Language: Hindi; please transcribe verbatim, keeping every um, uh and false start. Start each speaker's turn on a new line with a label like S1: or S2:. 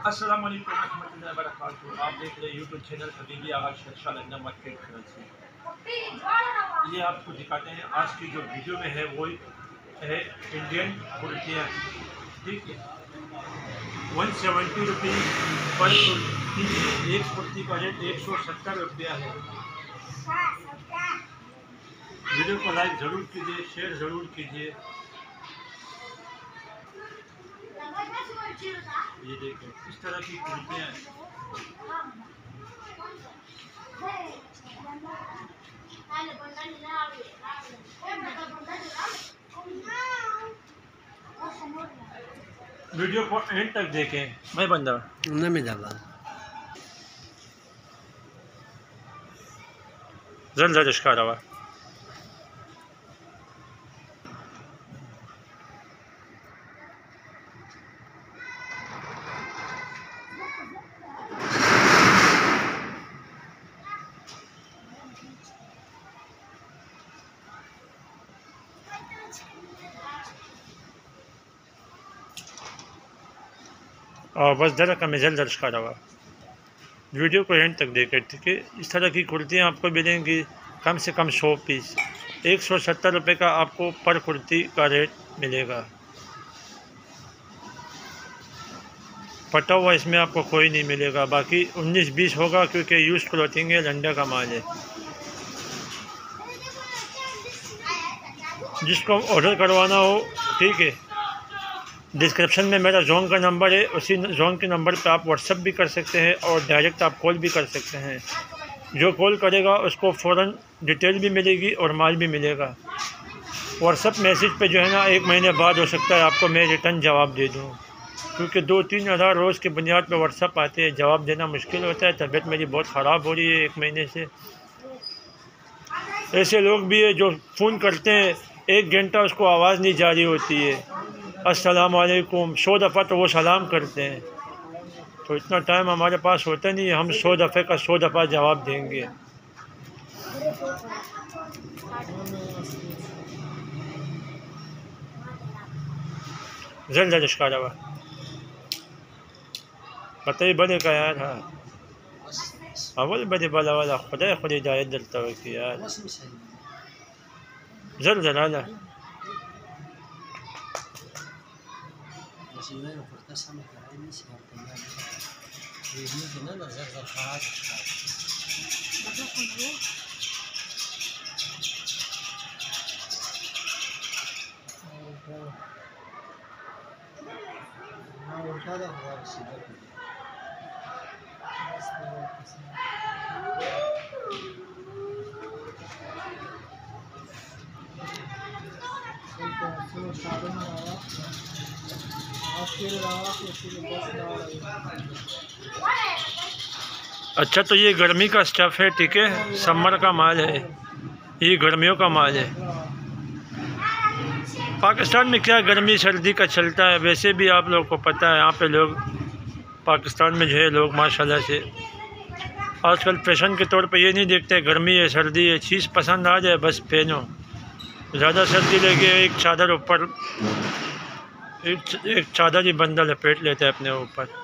S1: अस्सलाम वालेकुम रहमतुल्लाहि व बरकातुहू। आप देख रहे हैं YouTube channel Habibi Agha Shershah London market Karachi. ये आपको दिखाते हैं आज की जो वीडियो में है वो है इंडियन कुर्तियाँ। ठीक है, वन सेवेंटी रुपीज़ पर कुर्ती। एक कुर्ती का रेट एक सौ सत्तर रुपया है। वीडियो को लाइक ज़रूर कीजिए, शेयर ज़रूर कीजिए। ये देखें इस तरह की कुर्तियाँ वीडियो को एंड तक देखें। मैं बंदा
S2: में दबा
S1: जल्द जल्द इश्का रवा और बस जरा का मैं जल्द जल्द इश्का रवा। वीडियो को एंड तक देखें। ठीक है, इस तरह की कुर्तियाँ आपको मिलेंगी कम से कम सौ पीस। एक सौ सत्तर रुपये का आपको पर कुर्ती का रेट मिलेगा। फटा हुआ इसमें आपको कोई नहीं मिलेगा, बाकी उन्नीस बीस होगा क्योंकि यूज़ क्लॉथिंग है, लंडा का माल है। जिसको ऑर्डर करवाना हो, ठीक है, डिस्क्रिप्शन में मेरा जोन का नंबर है, उसी जोन के नंबर पे आप व्हाट्सअप भी कर सकते हैं और डायरेक्ट आप कॉल भी कर सकते हैं। जो कॉल करेगा उसको फ़ौरन डिटेल भी मिलेगी और माल भी मिलेगा। व्हाट्सअप मैसेज पे जो है ना, एक महीने बाद हो सकता है आपको मैं रिटर्न जवाब दे दूँ, क्योंकि दो तीन हज़ार रोज़ के बुनियाद पर व्हाट्सअप आते हैं, जवाब देना मुश्किल होता है। तबीयत मेरी बहुत ख़राब हो रही है एक महीने से। ऐसे लोग भी है जो फ़ोन करते हैं, एक घंटा उसको आवाज़ नहीं जारी होती है, अस्सलाम वालेकुम, सौ दफ़ा तो वो सलाम करते हैं। तो इतना टाइम हमारे पास होता नहीं है हम सौ दफ़े का सौ दफ़ा जवाब देंगे। जल्द इश्का रवा बताइए बड़े का यार। हाँ, अवल बड़े बला वाला खुदा खुद हिदायत दलता हो कि यार जल्द जल्द अच्छा, तो ये गर्मी का स्टफ़ है, ठीक है, समर का माल है, ये गर्मियों का माल है। पाकिस्तान में क्या गर्मी सर्दी का चलता है, वैसे भी आप लोगों को पता है यहाँ पे लोग पाकिस्तान में जो है लोग माशाल्लाह से आजकल फैशन के तौर पे ये नहीं देखते गर्मी है सर्दी है, चीज़ पसंद आ जाए बस पहनो। ज़्यादा सर्दी लगे एक चादर ऊपर, एक, एक चादर ही बंदा लपेट लेता है अपने ऊपर।